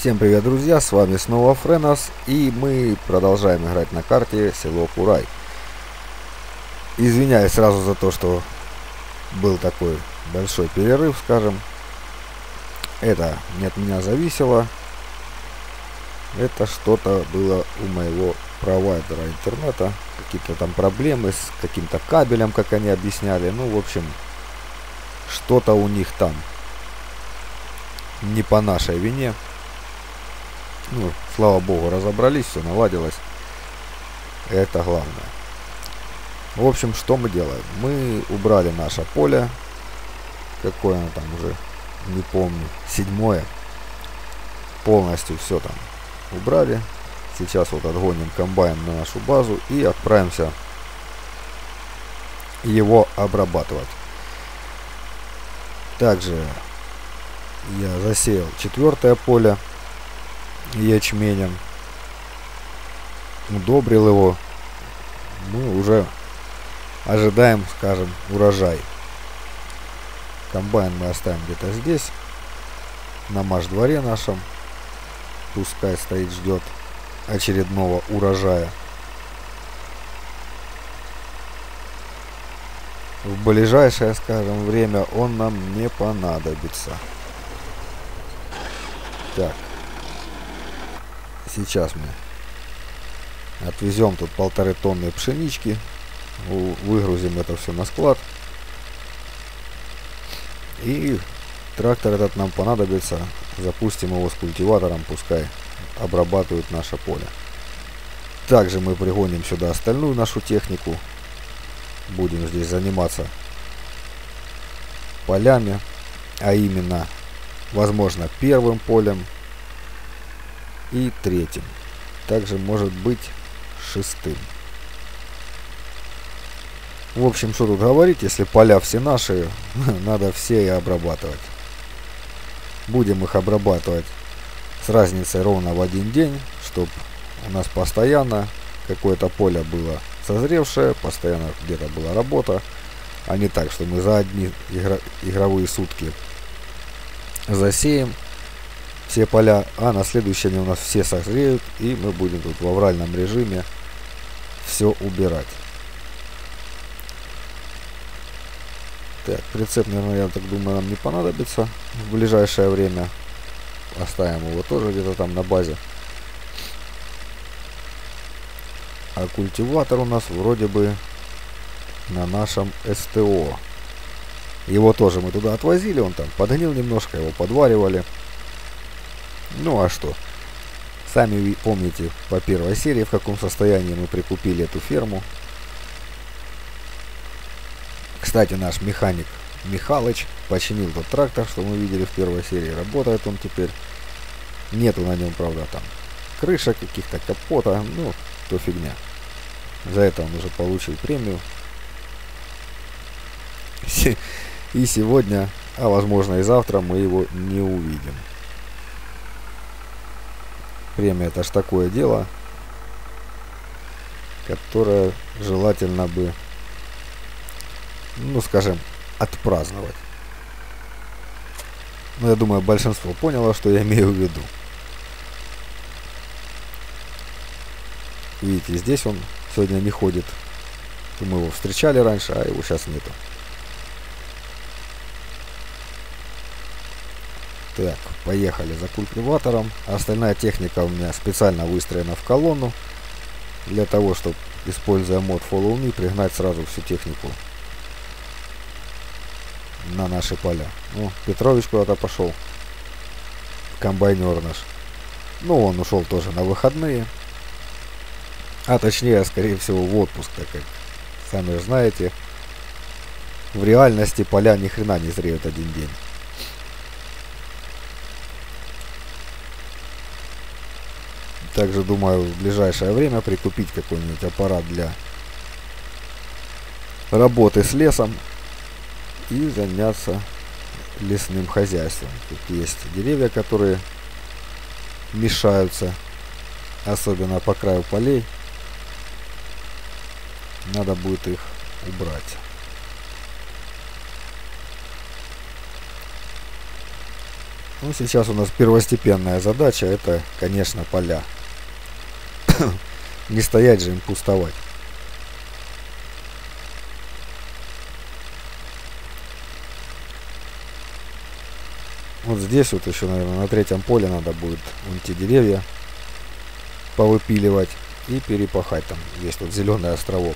Всем привет, друзья, с вами снова Френос, и мы продолжаем играть на карте село Курай. Извиняюсь сразу за то, что был такой большой перерыв, скажем. Это не от меня зависело. Это что-то было у моего провайдера интернета. Какие-то там проблемы с каким-то кабелем, как они объясняли. Ну, в общем, что-то у них там не по нашей вине. Ну, слава богу, разобрались, все наладилось. Это главное. В общем, что мы делаем? Мы убрали наше поле. Какое оно там уже, не помню. 7-е. Полностью все там убрали. Сейчас вот отгоним комбайн на нашу базу и отправимся его обрабатывать. Также я засеял 4-е поле ячменем, удобрил его. Мы уже ожидаем, скажем, урожай. Комбайн мы оставим где-то здесь, на маш-дворе нашем. Пускай стоит, ждет очередного урожая. В ближайшее, скажем, время он нам не понадобится. Так. Сейчас мы отвезем тут 1,5 тонны пшенички, выгрузим это все на склад, и трактор этот нам понадобится, запустим его с культиватором, пускай обрабатывает наше поле. Также мы пригоним сюда остальную нашу технику, будем здесь заниматься полями, а именно, возможно, 1-м полем и 3-м. Также может быть 6-м. В общем, что тут говорить, если поля все наши, надо все и обрабатывать. Будем их обрабатывать с разницей ровно в 1 день, чтобы у нас постоянно какое-то поле было созревшее, постоянно где-то была работа, а не так, что мы за одни игровые сутки засеем все поля, а на следующий день у нас все созреют, и мы будем тут в авральном режиме все убирать. Так, прицеп, наверное, я так думаю, нам не понадобится в ближайшее время. Оставим его тоже где-то там на базе. А культиватор у нас вроде бы на нашем СТО. Его тоже мы туда отвозили, он там подгнил немножко, его подваривали. Ну а что? Сами вы помните по 1-й серии, в каком состоянии мы прикупили эту ферму. Кстати, наш механик Михалыч починил тот трактор, что мы видели в 1-й серии. Работает он теперь. Нету на нем, правда, там крышек, каких-то капота. Ну, то фигня. За это он уже получил премию. И сегодня, а возможно и завтра, мы его не увидим. Премия — это ж такое дело, которое желательно бы, ну скажем, отпраздновать. Но я думаю, большинство поняло, что я имею в виду. Видите, здесь он сегодня не ходит. Мы его встречали раньше, а его сейчас нету. Так, поехали за культиватором. Остальная техника у меня специально выстроена в колонну, для того, чтобы, используя мод Follow Me, пригнать сразу всю технику на наши поля. Ну, Петрович куда-то пошел. Комбайнер наш. Ну, он ушел тоже на выходные. А точнее, скорее всего, в отпуск, так как, сами же знаете, в реальности поля ни хрена не зреют 1 день. Также думаю в ближайшее время прикупить какой-нибудь аппарат для работы с лесом и заняться лесным хозяйством. Тут есть деревья, которые мешаются, особенно по краю полей. Надо будет их убрать. Ну, сейчас у нас первостепенная задача, это, конечно, поля. Не стоять же им пустовать. Вот здесь вот еще, наверное, на третьем поле надо будет вон те деревья повыпиливать и перепахать там весь тот зеленый островок.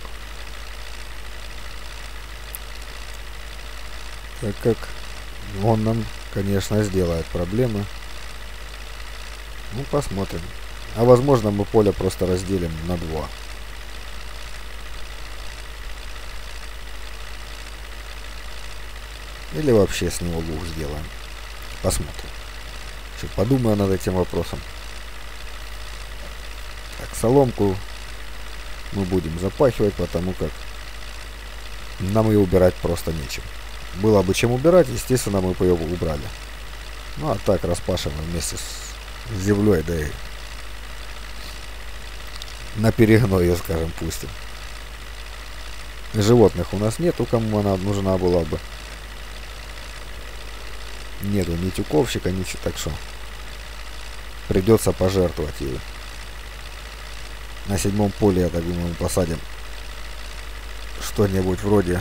Так как он нам, конечно, сделает проблемы. Ну, посмотрим. А возможно, мы поле просто разделим на два. Или вообще с него луг сделаем. Посмотрим. Еще подумаю над этим вопросом. Так, соломку мы будем запахивать, потому как нам ее убирать просто нечем. Было бы чем убирать, естественно, мы бы ее убрали. Ну, а так распашем вместе с землей, да и на перегной ее, скажем, пустим. Животных у нас нету, кому она нужна была бы. Нету ни тюковщика, ничего, так что придется пожертвовать ею. На 7-м поле, я так думаю, мы посадим что-нибудь вроде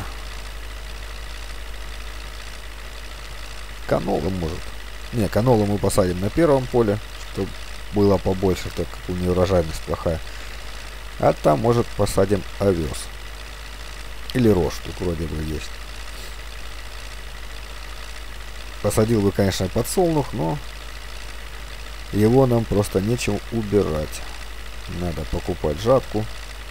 канолы, может. Не, канолу мы посадим на 1-м поле, чтобы было побольше, так как у нее урожайность плохая. А там, может, посадим овес. Или рожь тут вроде бы есть. Посадил бы, конечно, подсолнух, но его нам просто нечем убирать. Надо покупать жатку,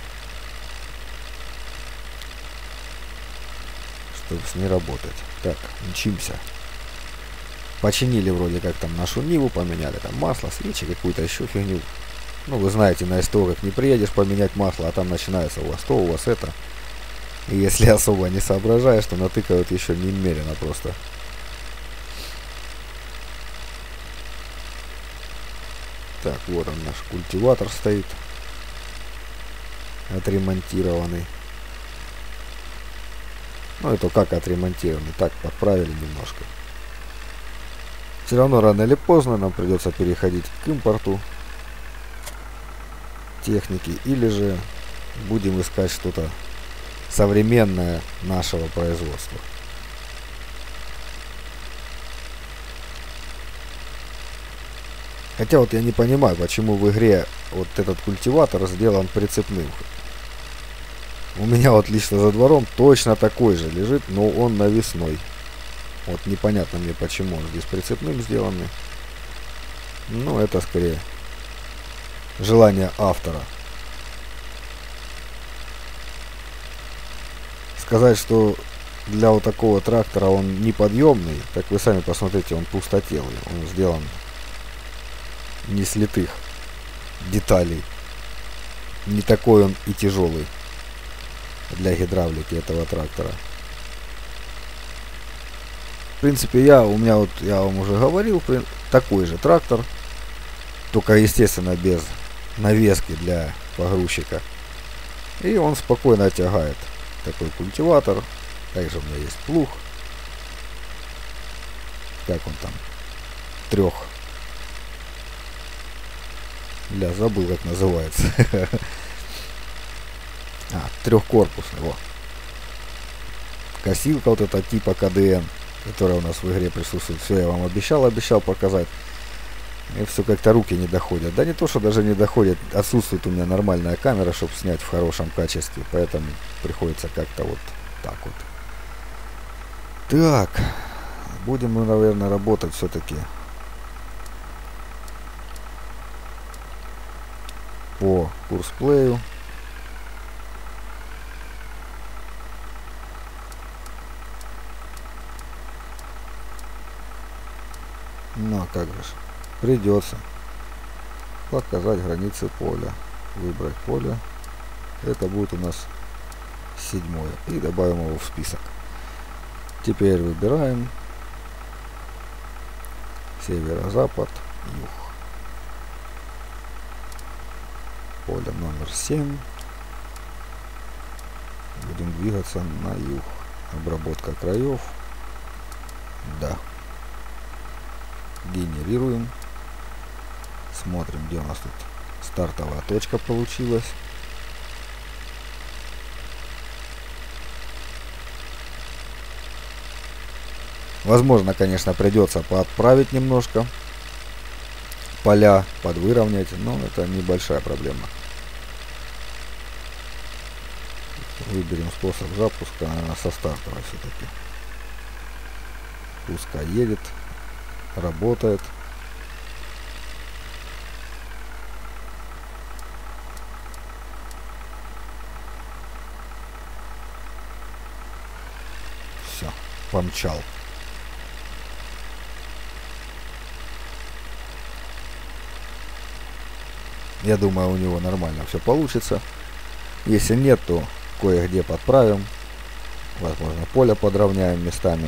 чтобы с ней работать. Так, мчимся. Починили вроде как там нашу Ниву, поменяли там масло, свечи, какую-то еще фигню. Ну, вы знаете, на СТО как не приедешь поменять масло, а там начинается у вас то, у вас это. И если особо не соображаешь, то натыкают еще немерено просто. Так, вот он наш культиватор стоит. Отремонтированный. Ну, это как отремонтированный, так подправили немножко. Все равно рано или поздно нам придется переходить к импорту техники, или же будем искать что-то современное нашего производства. Хотя вот я не понимаю, почему в игре вот этот культиватор сделан прицепным. У меня вот лично за двором точно такой же лежит, но он навесной. Вот непонятно мне, почему он здесь прицепным сделанный. Ну, это скорее желание автора. Сказать, что для вот такого трактора он неподъемный, так вы сами посмотрите, он пустотелый. Он сделан не с литых деталей. Не такой он и тяжелый для гидравлики этого трактора. В принципе, я вам уже говорил, такой же трактор, только, естественно, без навески для погрузчика. И он спокойно тягает такой культиватор. Также у меня есть плуг. Как он там? Забыл, как называется. Трехкорпусный. Во. Косилка вот эта типа КДН, которая у нас в игре присутствует. Все, я вам обещал показать. И все как-то руки не доходят. Да не то, что даже не доходят. Отсутствует у меня нормальная камера, чтобы снять в хорошем качестве. Поэтому приходится как-то вот так вот. Так. Будем мы, наверное, работать все-таки по курсплею. Ну а как же, придется показать границы поля, выбрать поле. Это будет у нас 7-е, и добавим его в список. Теперь выбираем северо-запад, юг. Поле номер 7. Будем двигаться на юг. Обработка краев. Да. Генерируем. Смотрим, где у нас тут стартовая точка получилась. Возможно, конечно, придется подправить немножко поля, подвыровнять, но это небольшая проблема. Выберем способ запуска, наверное, со стартовой все-таки. Пускай едет, работает. Все, помчал. Я думаю, у него нормально все получится. Если нет, то кое-где подправим. Возможно, поле подровняем местами.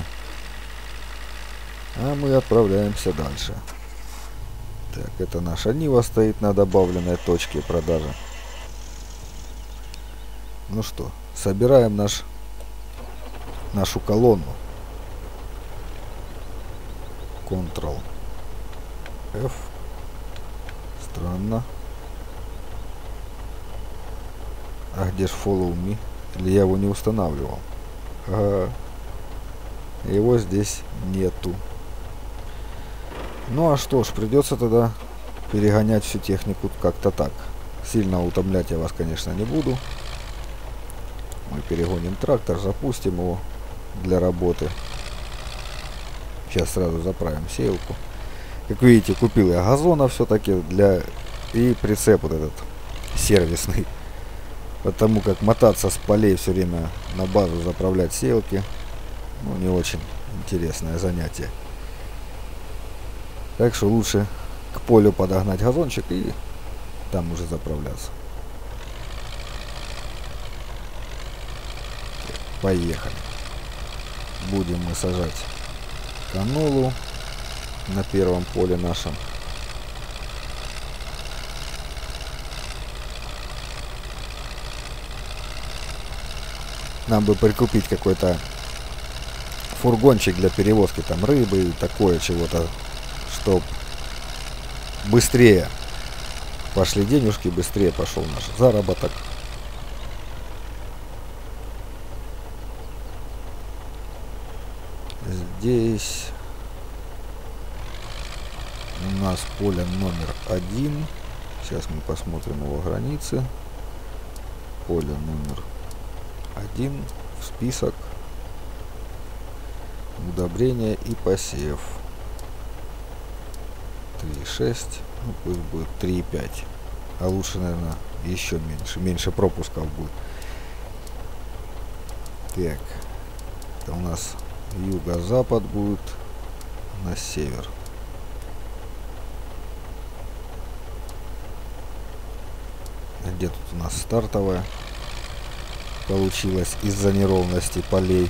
А мы отправляемся дальше. Так, это наша Нива стоит на добавленной точке продажи. Ну что, собираем нашу колонну. Ctrl-F. Странно. А где ж Follow Me? Или я его не устанавливал? Ага. Его здесь нету. Ну а что ж, придется тогда перегонять всю технику как-то так. Сильно утомлять я вас, конечно, не буду. Мы перегоним трактор, запустим его для работы. Сейчас сразу заправим сеялку. Как видите, купил я газона все-таки и прицеп вот этот сервисный. Потому как мотаться с полей все время на базу заправлять сеялки, ну, не очень интересное занятие. Так что лучше к полю подогнать газончик и там уже заправляться. Поехали. Будем мы сажать канолу на первом поле нашем. Нам бы прикупить какой-то фургончик для перевозки там рыбы и такое чего-то, чтоб быстрее пошли денежки, быстрее пошел наш заработок. Здесь у нас поле номер 1. Сейчас мы посмотрим его границы. Поле номер 1 в список. Удобрение и посев. 3,6. Ну, пусть будет 3,5. А лучше, наверное, еще меньше. Меньше пропусков будет. Так. Это у нас юго-запад будет на север. Где тут у нас стартовая получилась из-за неровности полей.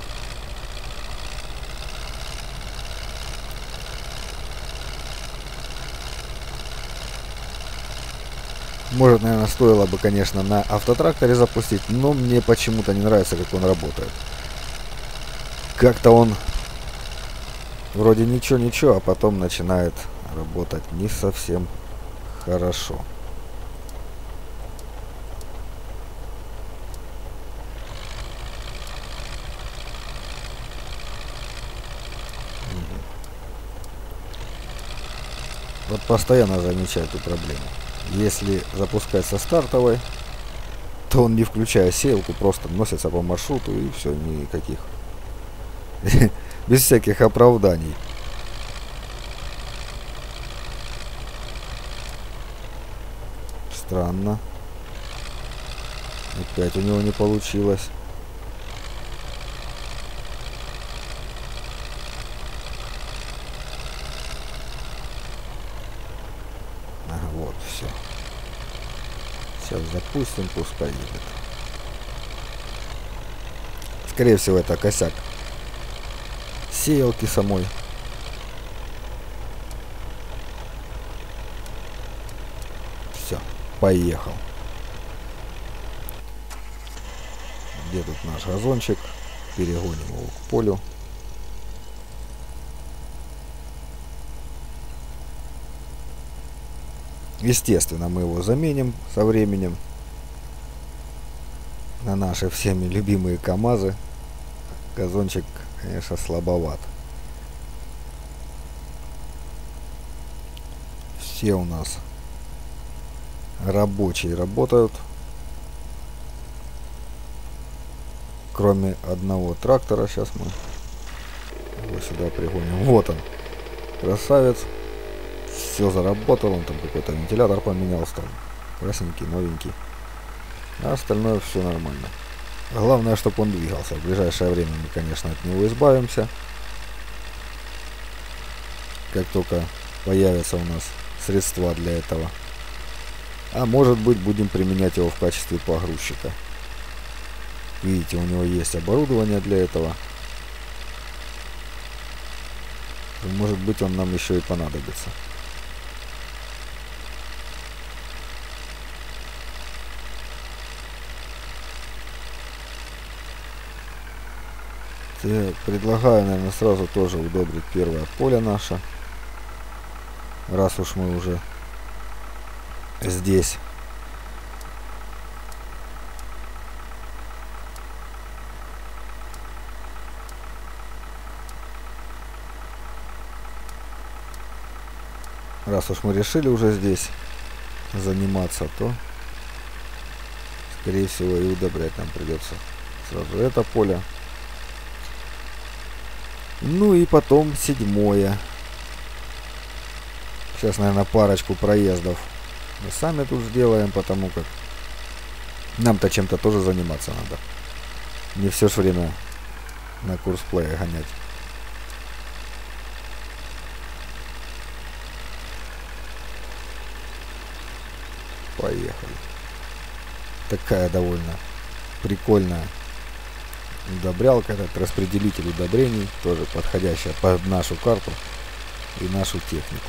Может, наверное, стоило бы, конечно, на автотракторе запустить, но мне почему-то не нравится, как он работает. Как-то он вроде ничего-ничего, а потом начинает работать не совсем хорошо. Вот постоянно замечаю эту проблему. Если запускать со стартовой, то он, не включая сеялку, просто носится по маршруту и все, никаких. Без всяких оправданий. Странно. Опять у него не получилось. Ага, вот, все. Сейчас запустим, пускай едет. Скорее всего, это косяк сеялки самой. Все, поехал. Где тут наш газончик? Перегоним его к полю. Естественно, мы его заменим со временем на наши всеми любимые КАМАЗы. Газончик, конечно, слабоват. Все у нас рабочие работают, кроме одного трактора. Сейчас мы его сюда пригоним. Вот он, красавец. Все заработал, он там какой-то вентилятор поменялся, там красненький, новенький. А остальное все нормально. Главное, чтобы он двигался. В ближайшее время мы, конечно, от него избавимся. Как только появятся у нас средства для этого. А может быть, будем применять его в качестве погрузчика. Видите, у него есть оборудование для этого. И, может быть, он нам еще и понадобится. Я предлагаю, наверное, сразу тоже удобрить первое поле наше. Раз уж мы уже здесь. Раз уж мы решили уже здесь заниматься, то, скорее всего, и удобрять нам придется сразу это поле. Ну и потом 7-е. Сейчас, наверное, парочку проездов мы сами тут сделаем, потому как нам-то чем-то тоже заниматься надо. Не все ж время на курсплее гонять. Поехали. Такая довольно прикольная удобрялка, этот распределитель удобрений, тоже подходящая под нашу карту и нашу технику.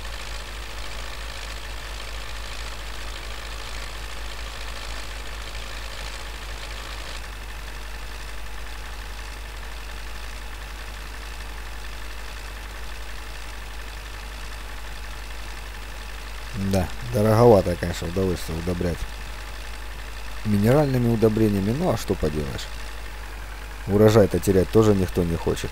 Да, дороговато, конечно, удовольствие удобрять минеральными удобрениями, ну а что поделаешь. Урожай-то терять тоже никто не хочет.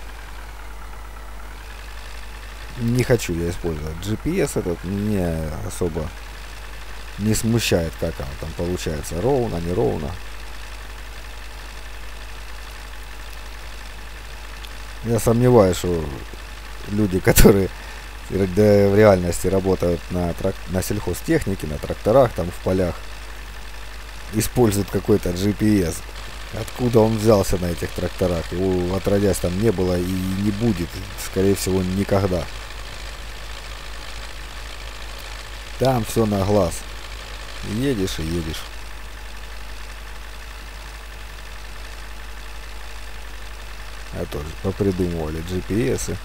Не хочу я использовать GPS, этот меня особо не смущает, как оно там получается, ровно, неровно. Я сомневаюсь, что люди, которые в реальности работают на сельхозтехнике, на тракторах, там в полях, используют какой-то GPS. Откуда он взялся на этих тракторах? Его отродясь там не было и не будет, скорее всего, никогда. Там все на глаз. Едешь и едешь. А тоже попридумывали GPS-ы.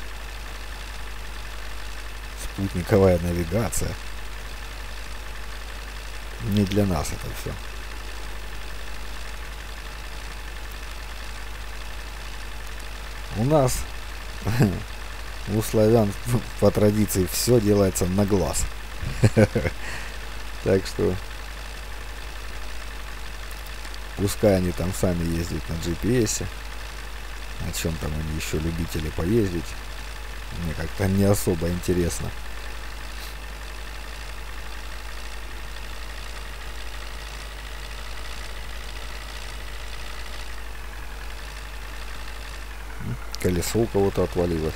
Спутниковая навигация. Не для нас это все. У нас, у славян, по традиции, все делается на глаз. Так что пускай они там сами ездят на GPS. О чем там они еще любители поездить. Мне как-то не особо интересно. Колесо у кого-то отвалилось.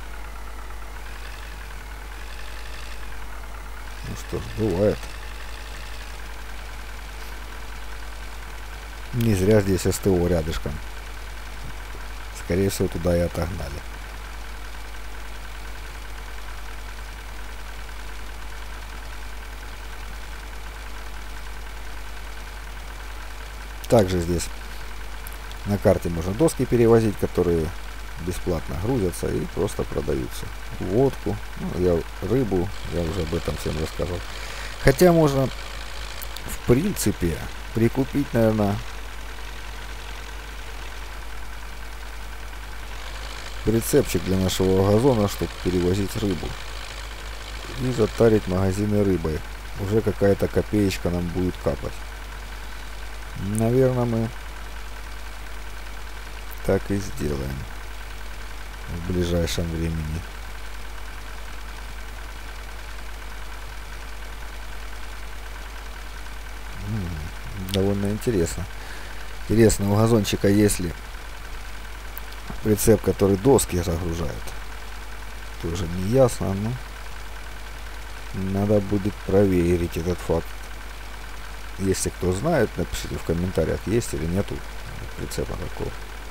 Ну что ж, бывает. Не зря здесь СТО рядышком. Скорее всего, туда и отогнали. Также здесь на карте можно доски перевозить, которые бесплатно грузятся и просто продаются. Водку, рыбу, я уже об этом всем рассказывал. Хотя можно, в принципе, прикупить, наверное, прицепчик для нашего газона, чтобы перевозить рыбу. и затарить магазины рыбой. Уже какая-то копеечка нам будет капать. Наверное, мы так и сделаем в ближайшем времени. Довольно интересно. Интересно, у газончика есть ли прицеп, который доски загружает? Тоже не ясно, но надо будет проверить этот факт. Если кто знает, напишите в комментариях, есть или нету прицепа такого.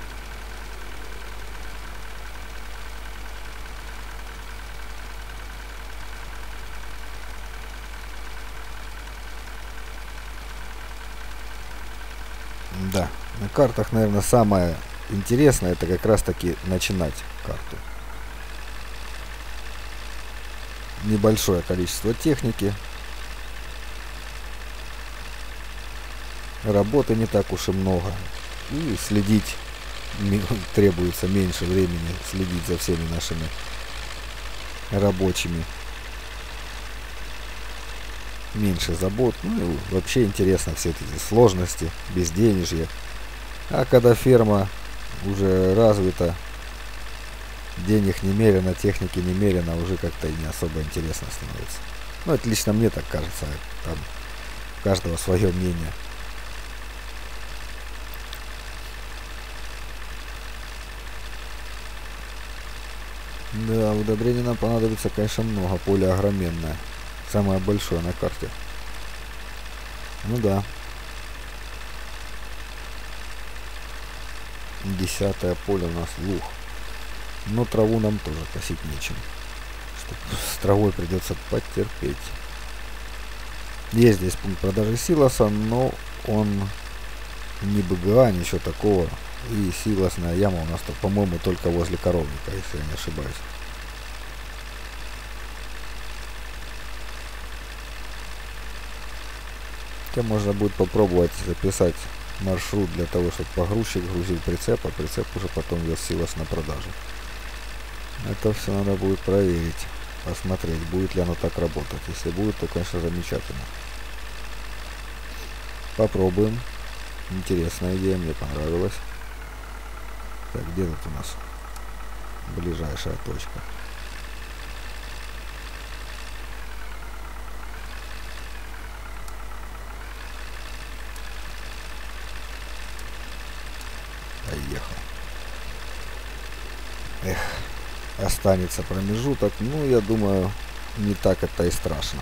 Да, на картах, наверное, самое интересное, это как раз таки начинать карту. Небольшое количество техники. Работы не так уж и много. И следить требуется меньше времени, следить за всеми нашими рабочими. Меньше забот. Ну и вообще интересно все эти сложности, безденежье. А когда ферма уже развита, денег немерено, техники немерено, уже как-то и не особо интересно становится. Ну, это лично мне так кажется. Там у каждого свое мнение. Да, удобрений нам понадобится, конечно, много. Поле огроменное. Самое большое на карте. Ну да. 10-е поле у нас луг. Но траву нам тоже косить нечем. С травой придется потерпеть. Есть здесь пункт продажи силоса, но он не БГА, ничего такого. И силосная яма у нас, по-моему, только возле коровника, если я не ошибаюсь. Хотя можно будет попробовать записать маршрут для того, чтобы погрузчик грузил прицеп, а прицеп уже потом вез силос на продажу. Это все надо будет проверить, посмотреть, будет ли оно так работать. Если будет, то, конечно, замечательно. Попробуем. Интересная идея, мне понравилась. Так, где тут у нас ближайшая точка? Поехал. Эх, останется промежуток. Ну, я думаю, не так это и страшно.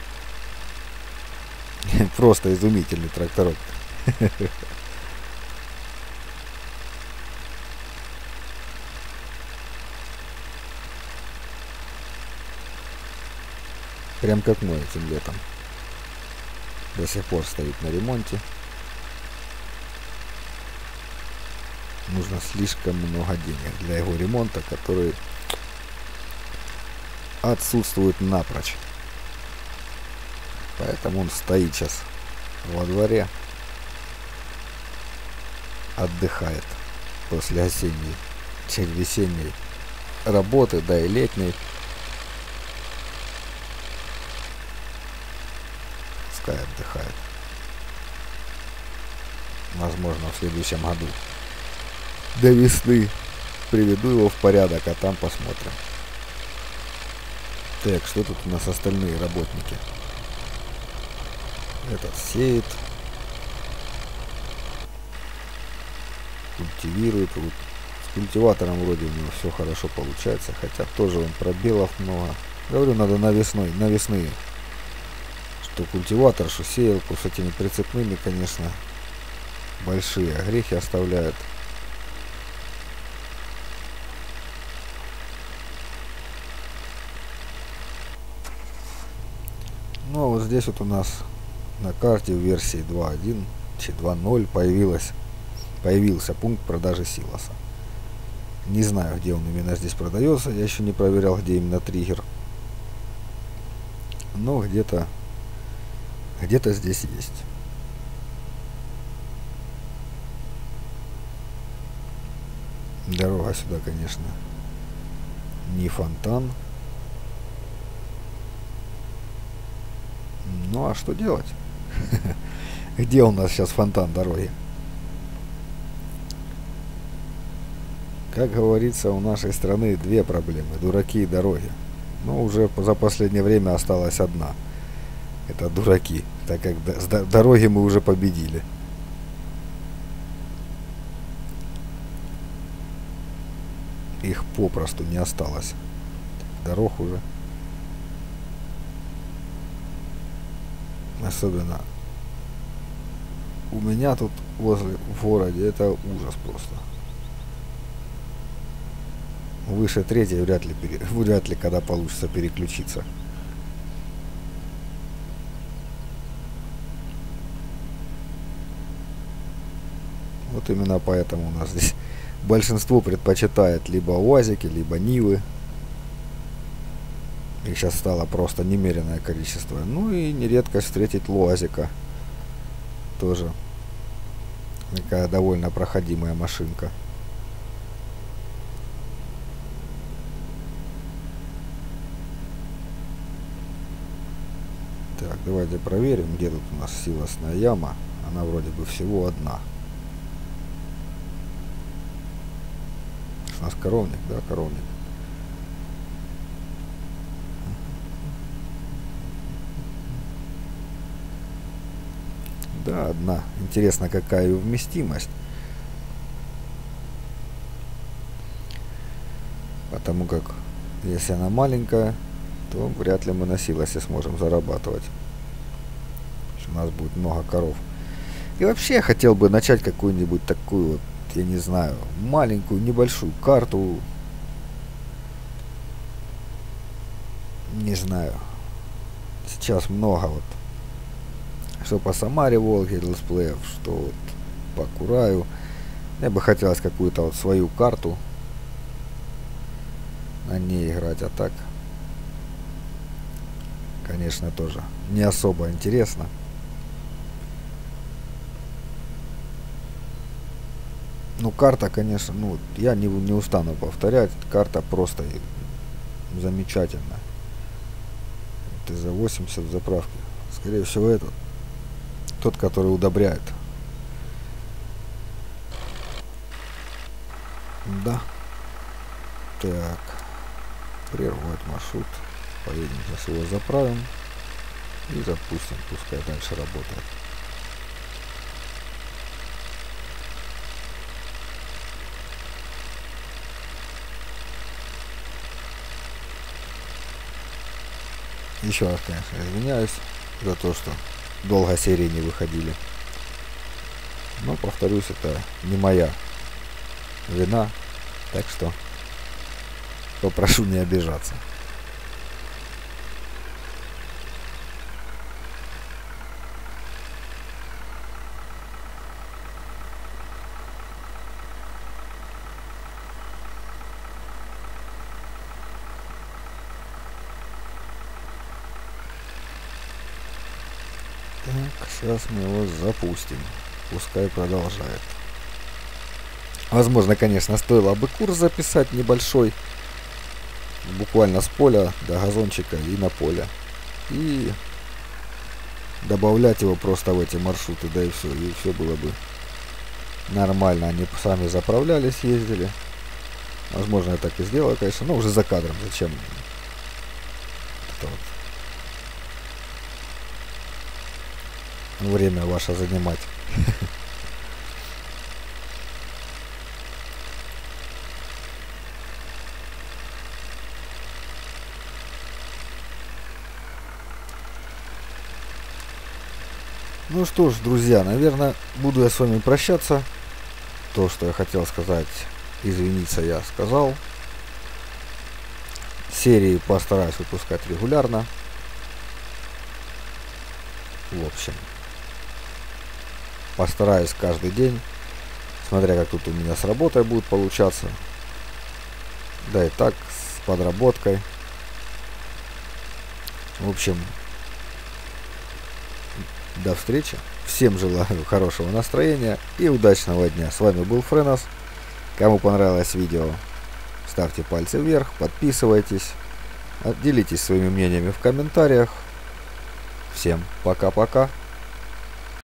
Просто изумительный тракторок. Прям как мой этим летом. До сих пор стоит на ремонте. Нужно слишком много денег для его ремонта, который отсутствует напрочь. Поэтому он стоит сейчас во дворе, отдыхает после осенней, весенней работы, да и летней. Пускай отдыхает. Возможно, в следующем году до весны приведу его в порядок, а там посмотрим. Так, что тут у нас остальные работники? Этот сеет, культивирует. Вот с культиватором вроде у него все хорошо получается, хотя тоже он пробелов много. Говорю, надо навесные. Что культиватор, что сеялку с этими прицепными, конечно, большие огрехи оставляют. Ну а вот здесь вот у нас на карте в версии 2.1 чи 2.0 появился пункт продажи силоса. Не знаю, где он именно здесь продается, я еще не проверял, где именно триггер. Но где-то здесь есть. Дорога сюда, конечно, не фонтан. Ну а что делать? Где у нас сейчас фонтан дороги? Как говорится, у нашей страны две проблемы: дураки и дороги. Но уже за последнее время осталась одна. Это дураки, так как дороги мы уже победили. Их попросту не осталось. Дорог уже. Особенно у меня тут возле в городе это ужас просто. Выше третьей вряд ли когда получится переключиться. Вот именно поэтому у нас здесь большинство предпочитает либо УАЗики, либо Нивы. Их сейчас стало просто немеренное количество. Ну и нередко встретить ЛуАЗика. Тоже такая довольно проходимая машинка. Так, давайте проверим, где тут у нас силосная яма. Она вроде бы всего одна. У нас коровник, да, коровник. Да, одна. Интересно, какая ее вместимость. Потому как, если она маленькая, то вряд ли мы на силосе сможем зарабатывать. У нас будет много коров. И вообще я хотел бы начать какую-нибудь такую вот, я не знаю, маленькую, небольшую карту. Не знаю. Сейчас много вот. Что по Самаре, Волге, летсплеев, что вот по Кураю. Мне бы хотелось какую-то вот свою карту на ней играть, а так, конечно, тоже не особо интересно. Ну, карта, конечно, ну, я не устану повторять, карта просто замечательная. ТЗ-80 в заправке. Скорее всего, это тот, который удобряет. Да. Так. Прервать маршрут. Поедем, сейчас его заправим. И запустим. Пускай дальше работает. Еще раз, конечно, извиняюсь за то, что долго серии не выходили. Но, повторюсь, это не моя вина, так что попрошу не обижаться. Так, сейчас мы его запустим. Пускай продолжает. Возможно, конечно, стоило бы курс записать небольшой. Буквально с поля до газончика и на поле. И добавлять его просто в эти маршруты, да и все. И все было бы нормально. Они сами заправлялись, ездили. Возможно, я так и сделаю, конечно. Но уже за кадром. Зачем это вот время ваше занимать? Ну что ж, друзья, наверное, буду я с вами прощаться. То, что я хотел сказать, извиниться, я сказал. Серии постараюсь выпускать регулярно. В общем, постараюсь каждый день, смотря как тут у меня с работой будет получаться. Да и так, с подработкой. В общем, до встречи. Всем желаю хорошего настроения и удачного дня. С вами был Френос. Кому понравилось видео, ставьте пальцы вверх, подписывайтесь, делитесь своими мнениями в комментариях. Всем Всем пока-пока.